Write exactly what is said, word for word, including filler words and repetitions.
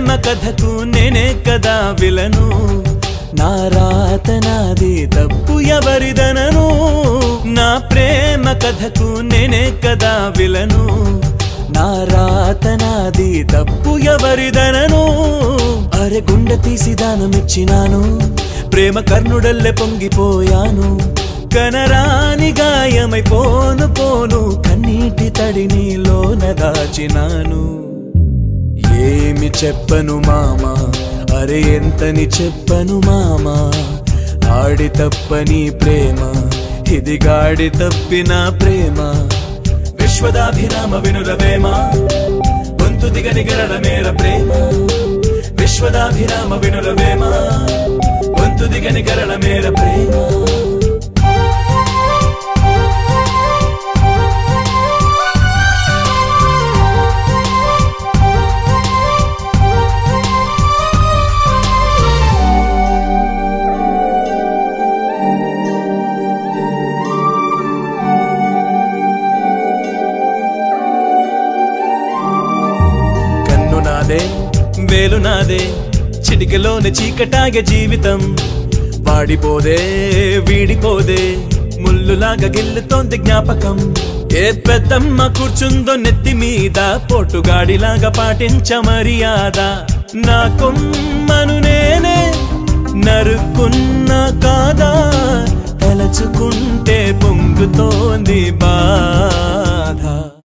ప్రేమ కథకు నేనే కదా విలను నా రాత నాది తప్పు ఎవరిదనను నా ప్రేమ కథకు నేనే కదా విలను నా రాత నాది తప్పు ఎవరిదనను అరే గుండె తీసి దానమిచ్చినాను ప్రేమ కర్ణుడల్లె పొంగిపోయాను కనరాని గాయమై పోను పోను కన్నీటి తడిని లోన దాచినాను ఏమి చెప్పను మామా అరే ఎంతని చెప్పను మామా ఆడి తప్పని ప్రేమ ఇది గాడి తప్పిన ప్రేమ విశ్వదాభిరామ వినురవేమ గొంతు దిగని గరళ మేర ప్రేమ విశ్వదాభిరామ వినురవేమ గొంతు దిగని గరళ మేర ప్రేమ వేలు నాదే చిటికలోని చీకటాగే జీవితం వాడిపోదే వీడిపోదే ముల్లులాగా గిల్లుతోంది జ్ఞాపకం ఏ పెద్దమ్మ కూర్చుందో నెత్తి మీద పోటుగాడిలాగా పాటించ మర్యాద నా కొమ్మను నేనే నరుకున్నా కాదా తలచుకుంటే పొంగుతోంది బా